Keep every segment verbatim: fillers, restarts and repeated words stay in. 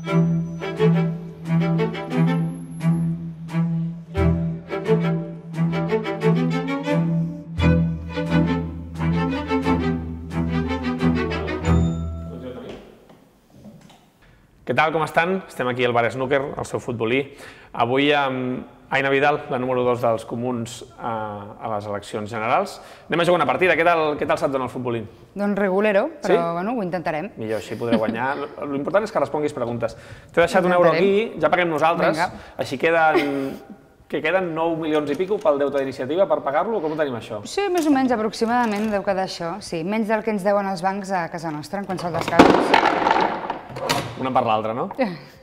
Què tal, com estan? Estem aquí al Bar Snooker, al seu futbolí. Avui amb Aina Vidal, la número dos dels Comuns a les eleccions generals. Anem a jugar una partida. Què tal se't dona el futbolí? Doncs regulero, però bueno, ho intentarem. Millor, així podreu guanyar. L'important és que responguis preguntes. T'he deixat un euro aquí, ja paguem nosaltres, així queden... que queden nou milions i pico pel deute d'iniciativa per pagar-lo, o com ho tenim això? Sí, més o menys, aproximadament deu quedar això. Sí, menys del que ens deuen els bancs a casa nostra, en qualsevol dels casos. Una per l'altra, no?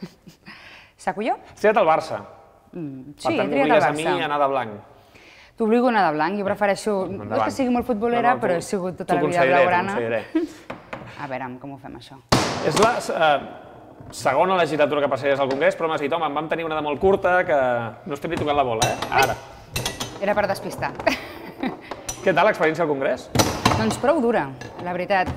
Saco jo? Has triat el Barça. Sí, he triat el Barça. Per tant, m'obligues a mi a anar de blanc. T'obligo a anar de blanc, jo prefereixo... No és que sigui molt futbolera, però he sigut tota la vida blaugrana. T'ho concediré, A veure, com ho fem, això? És la segona legislatura que passaries al Congrés, però m'has dit, home, en vam tenir una de molt curta, que no estem ni tocant la bola, eh? Ara. Era per despistar. Què tal l'experiència al Congrés? Doncs prou dura, la veritat.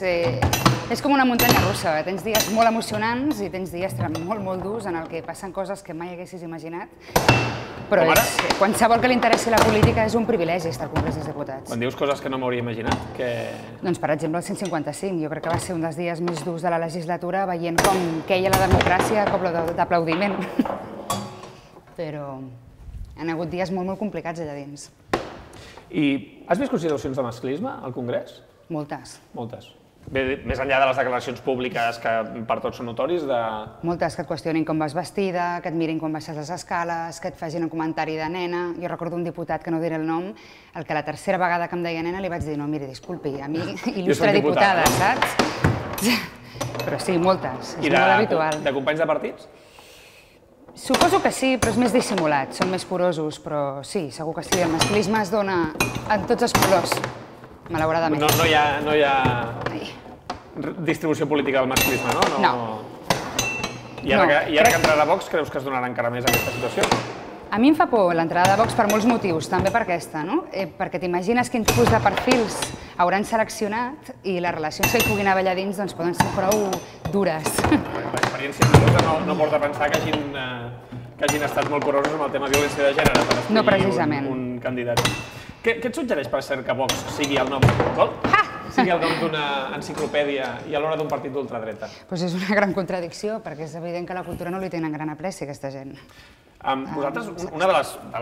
És com una muntanya russa. Tens dies molt emocionants i tens dies molt, molt durs en el que passen coses que mai haguessis imaginat. Però qualsevol que li interessi la política és un privilegi estar al Congrés dels Diputats. Quan dius coses que no m'hauria imaginat, que... Doncs, per exemple, el cent cinquanta-cinc. Jo crec que va ser un dels dies més durs de la legislatura, veient com queia la democràcia a cop d'aplaudiment. Però han hagut dies molt, molt complicats allà dins. I has vist consideracions de masclisme al Congrés? Moltes. Moltes. Més enllà de les declaracions públiques que per tots són notoris, de... Moltes, que et qüestionin com vas vestida, que et mirin quan baixes les escales, que et facin un comentari de nena. Jo recordo un diputat, que no diré el nom, el que la tercera vegada que em deia nena li vaig dir, no, miri, disculpi, a mi il·lustre diputada, saps? Però sí, moltes, és molt habitual. I de companys de partits? Suposo que sí, però és més dissimulat, són més porosos, però sí, segur que sí, el masclisme es dona en tots els colors, malauradament. No hi ha distribució política del masclisme, no? No. I ara que entrarà Vox, creus que es donarà encara més aquesta situació? A mi em fa por l'entrada de Vox per molts motius, també per aquesta, no? Perquè t'imagines quin tipus de perfils hauran seleccionat i les relacions que hi puguin haver allà dins doncs poden ser prou dures. L'experiència no porta a pensar que hagin estat molt porosos amb el tema de violència de gènere per escollir un candidat. Què et suggereix, per cert, que Vox sigui el nom sigui el nom d'una enciclopèdia i alhora d'un partit d'ultradreta? Doncs és una gran contradicció, perquè és evident que la cultura no li tenen gran apreci, aquesta gent. Vosaltres, una de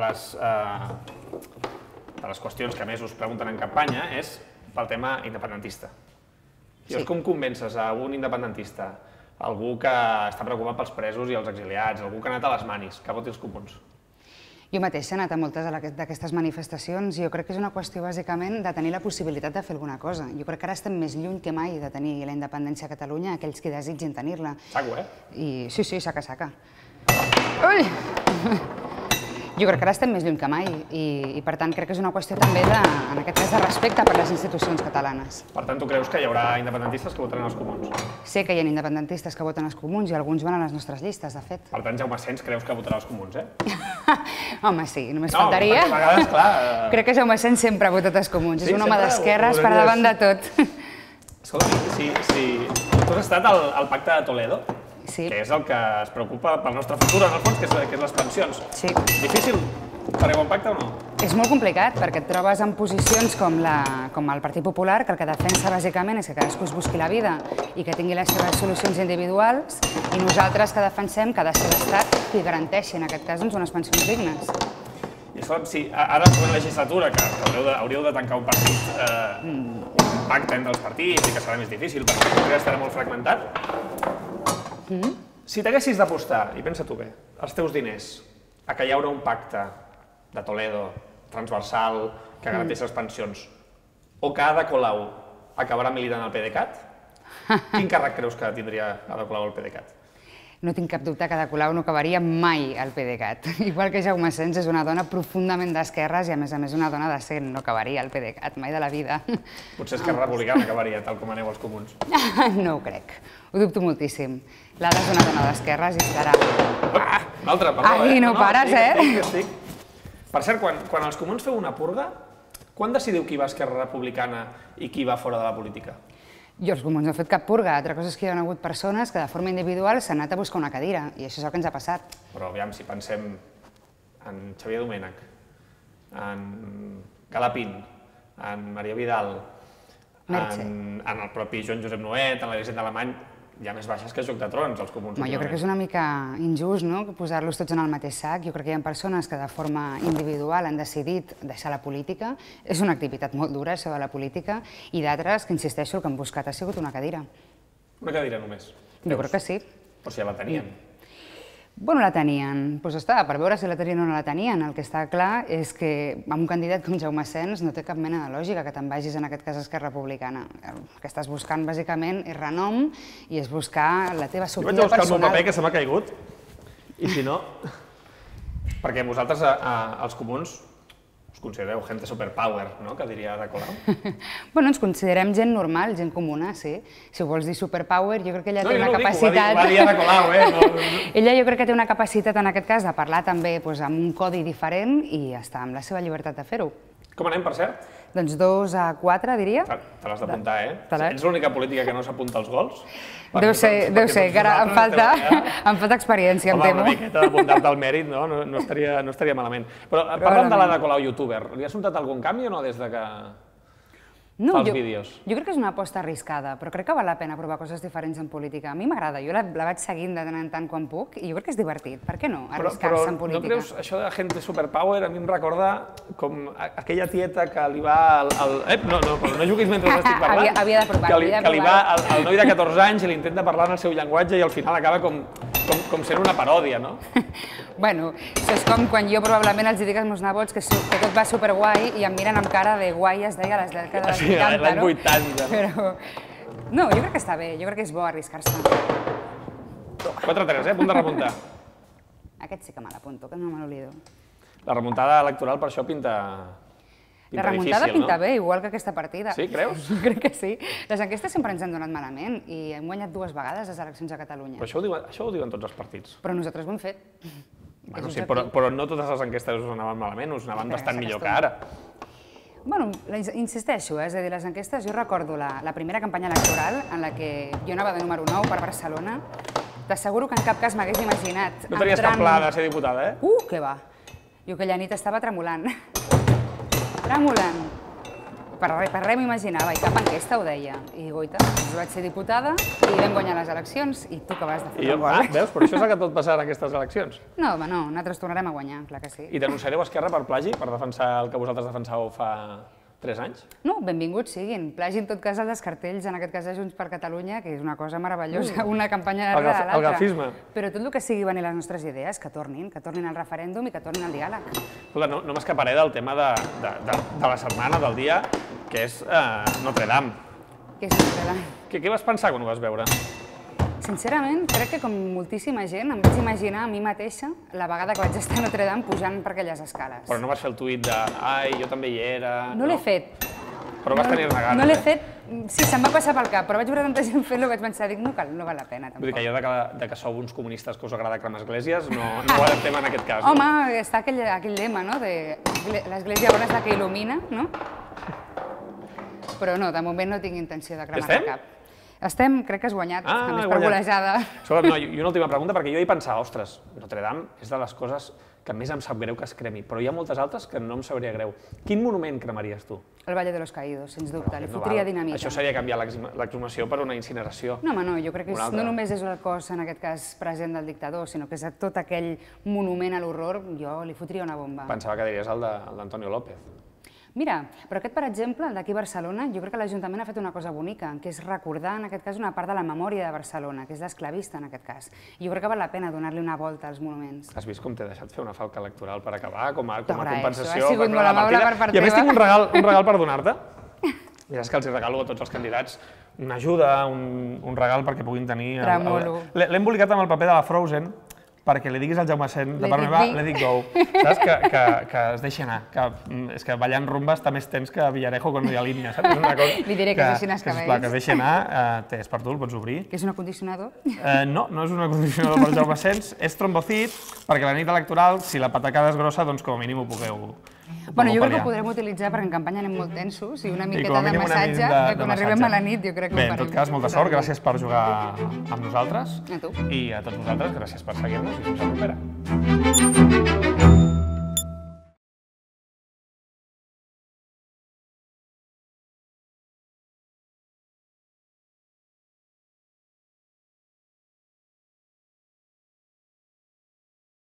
les qüestions que més us pregunten en campanya és pel tema independentista. I com convences a un independentista, algú que està preocupat pels presos i els exiliats, algú que ha anat a les manis, que voti els Comuns? Jo mateixa he anat a moltes d'aquestes manifestacions i jo crec que és una qüestió bàsicament de tenir la possibilitat de fer alguna cosa. Jo crec que ara estem més lluny que mai de tenir la independència a Catalunya, aquells que desitgin tenir-la. Saco, eh? Sí, sí, saca, saca. Ui! Jo crec que ara estem més lluny que mai i per tant crec que és una qüestió també, en aquest cas, de respecte per les institucions catalanes. Per tant, tu creus que hi haurà independentistes que votaran els Comuns? Sé que hi ha independentistes que voten els Comuns i alguns van a les nostres llistes, de fet. Per tant, Jaume Sens creus que votarà els Comuns, eh? Home, sí, només faltaria. No, a vegades, clar... Crec que Jaume Sens sempre ha votat els Comuns, és un home d'esquerres per davant de tot. Escolta, si tu has estat al Pacte de Toledo, que és el que es preocupa pel nostre futur, en el fons, que és les pensions. Sí. Difícil? Fareu un pacte o no? És molt complicat, perquè et trobes en posicions com el Partit Popular, que el que defensa bàsicament és que cadascú es busqui la vida i que tingui les seves solucions individuals, i nosaltres que defensem que ha de ser l'Estat qui garanteixi, en aquest cas, unes pensions dignes. I escolta, si ara la següent legislatura, que hauríeu de tancar un partit, un pacte entre els partits i que serà més difícil perquè el Congrés estarà molt fragmentat, si t'haguessis d'apostar, i pensa tu bé, els teus diners a que hi haurà un pacte de Toledo, transversal, que garanteix les pensions, o que Ada Colau acabarà militant al PDeCAT, quin càrrec creus que tindria Ada Colau al PDeCAT? No tinc cap dubte que Ada Colau no acabaria mai al PDeCAT. Igual que Jaume Sens és una dona profundament d'esquerres i, a més a més, una dona decent. No acabaria al PDeCAT, mai de la vida. Potser Esquerra Republicana acabaria, tal com aneu als Comuns. No ho crec. Ho dubto moltíssim. L'Ada és una dona d'esquerres i estarà... Un altre, perdó, eh? Ai, no pares, eh? Per cert, quan els Comuns feu una purga, quan decidiu qui va a Esquerra Republicana i qui va fora de la política? Jo, els comuns no he fet cap purga. Altra cosa és que hi ha hagut persones que de forma individual s'han anat a buscar una cadira, i això és el que ens ha passat. Però aviam, si pensem en Xavier Domènech, en Galapín, en Maria Vidal, en el propi Joan Josep Nuet, en l'Elisenda Alemany, hi ha més baixes que Joc de Trons, els comuns. Jo crec que és una mica injust posar-los tots en el mateix sac. Jo crec que hi ha persones que de forma individual han decidit deixar la política. És una activitat molt dura, això de la política, i d'altres, que insisteixo, el que han buscat ha sigut una cadira. Una cadira només? Jo crec que sí. Però si ja la tenien. Bueno, la tenien. Doncs estava per veure si la tenien o no la tenien. El que està clar és que amb un candidat com Jaume Asens no té cap mena de lògica que te'n vagis, en aquest cas, a Esquerra Republicana. El que estàs buscant, bàsicament, és renom i és buscar la teva sortida personal. Jo vaig a buscar el meu paper, que se m'ha caigut, i si no... Perquè vosaltres, els comuns, us considereu gent de superpower, no?, que diria Ada Colau. Bueno, ens considerem gent normal, gent comuna, sí. Si ho vols dir superpower, jo crec que ella té una No, jo capacitat... no ho dic, ho va dir Ada Colau, eh? Ella jo crec que té una capacitat, en aquest cas, de parlar també amb un codi diferent i està amb la seva llibertat de fer-ho. Com anem, per cert? Doncs dos a quatre, diria. Te l'has d'apuntar, eh? Ets l'única política que no s'apunta als gols? Deu ser, deu ser, que ara em falta experiència, em temo. Home, una miqueta d'apuntar-te al mèrit, no? No estaria malament. Però parlant de l'Ada Colau, youtuber, li has notat algun canvi o no des de que fa els vídeos? Jo crec que és una aposta arriscada, però crec que val la pena provar coses diferents en política. A mi m'agrada, jo la vaig seguint de tant en tant quan puc i jo crec que és divertit. Per què no, arriscar-se en política? Però no creus, això de gent de superpower, a mi em recorda com aquella tieta que li va al... No, no, però no juguis mentre estic parlant. Havia de provar, havia de provar. Que li va al noi de catorze anys i li intenta parlar en el seu llenguatge i al final acaba com sent una paròdia, no? Bueno, això és com quan jo probablement els dic als meus nebots que tot va superguai i em miren amb cara de guai, es deia a les dècades dels vuitanta, no? L'any vuitanta. Però... No, jo crec que està bé, jo crec que és bo arriscar-se. quatre tres, eh? Punt de remuntar. Aquest sí que me l'apunto, que no me l'oblido. La remuntada electoral per això pinta difícil, no? La remuntada pinta bé, igual que aquesta partida. Sí, creus? Crec que sí. Les enquestes sempre ens han donat malament i hem guanyat dues vegades les eleccions a Catalunya. Però això ho diuen tots els partits. Però nosaltres ho hem fet. Bueno, sí, però no totes les enquestes us anaven malament, us anaven bastant millor que ara. Bueno, insisteixo, és a dir, les enquestes, jo recordo la primera campanya electoral en la que jo anava de número nou per Barcelona, t'asseguro que en cap cas m'hagués imaginat... No tenies cap pla de ser diputada, eh? Uh, què va! Jo aquella nit estava tremolant. Tremolant. Per res m'imaginava, i cap enquesta ho deia. I goita, doncs vaig ser diputada i vam guanyar les eleccions, i tu que vas de fer el gol. Ah, veus? Però això és el que pot passar en aquestes eleccions. No, home, no, nosaltres tornarem a guanyar, clar que sí. I denunciareu Esquerra per plagi, per defensar el que vosaltres defensàveu fa tres anys? No, benvinguts siguin. Plagi, en tot cas, els cartells, en aquest cas de Junts per Catalunya, que és una cosa meravellosa, una campanya darrere de l'altra. El galfisme. Però tot el que sigui venir les nostres idees, que tornin, que tornin al referèndum i que tornin al diàleg. Escolta, no m'escaparé del tema de la setmana, del dia, que és Notre Dame. Què és Notre Dame? Què vas pensar quan ho vas veure? Sincerament, crec que com moltíssima gent em vaig imaginar a mi mateixa la vegada que vaig estar a Notre Dame pujant per aquelles escales. Però no vas fer el tuit de ai, jo també hi era... No l'he fet. Però vas tenir-ne ganes. No l'he fet, sí, se'm va passar pel cap, però vaig veure tanta gent fent-lo que vaig pensar, dic, no cal, no val la pena tampoc. Vull dir que allò de que sou uns comunistes que us agrada cremar esglésies no ho adaptem en aquest cas. Home, està aquell lema, no?, de l'església bona és la que il·lumina, no? Però no, de moment no tinc intenció de cremar cap. Estem, crec que has guanyat, a més per golejada. I una última pregunta, perquè jo hi pensava, ostres, Notre Dame és de les coses que més em sap greu que es cremi, però hi ha moltes altres que no em sabria greu. Quin monument cremaries tu? El Valle de los Caídos, sens dubte, li fotria dinamita. Això seria canviar l'exhumació per una incineració. No, home, no, jo crec que no només és el cos, en aquest cas, present del dictador, sinó que és tot aquell monument a l'horror, jo li fotria una bomba. Pensava que diries el d'Antonio López. Mira, però aquest, per exemple, el d'aquí a Barcelona, jo crec que l'Ajuntament ha fet una cosa bonica, que és recordar, en aquest cas, una part de la memòria de Barcelona, que és l'esclavista, en aquest cas. I jo crec que val la pena donar-li una volta als monuments. Has vist com t'he deixat fer una falca electoral per acabar, com a compensació? Ha sigut molt amable per part teva. I a més tinc un regal per donar-te. Ja és que els regalo a tots els candidats una ajuda, un regal perquè puguin tenir... Tremolo. L'he embolicat amb el paper de la Frozen, perquè li diguis al Jaume Asens, de part meva, let it go. Saps? Que es deixi anar. És que ballant rumba està més temps que Villarejo quan no hi ha línia, saps? Li diré que es deixi anar els cabells. Que es deixi anar, és per tu, el pots obrir. Que és un acondicionador? No, no és un acondicionador per Jaume Asens, és trombocit, perquè la nit electoral, si la patacada és grossa, doncs com a mínim ho pugueu Bueno, jo crec que ho podrem utilitzar perquè en campanya anem molt tensos i una miqueta de massatge, que quan arribem a la nit jo crec que ho farem. Bé, en tot cas, molta sort, gràcies per jugar amb nosaltres. A tu. I a tots vosaltres, gràcies per seguir-nos i fins a la propera.